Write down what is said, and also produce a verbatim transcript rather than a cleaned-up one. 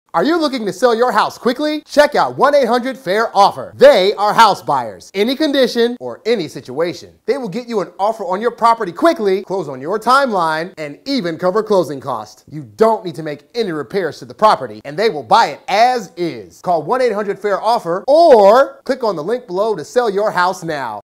Are you looking to sell your house quickly? Check out one eight hundred fair offer. They are house buyers. Any condition or any situation. They will get you an offer on your property quickly, close on your timeline, and even cover closing costs. You don't need to make any repairs to the property, and they will buy it as is. Call one eight hundred fair offer or click on the link below to sell your house now.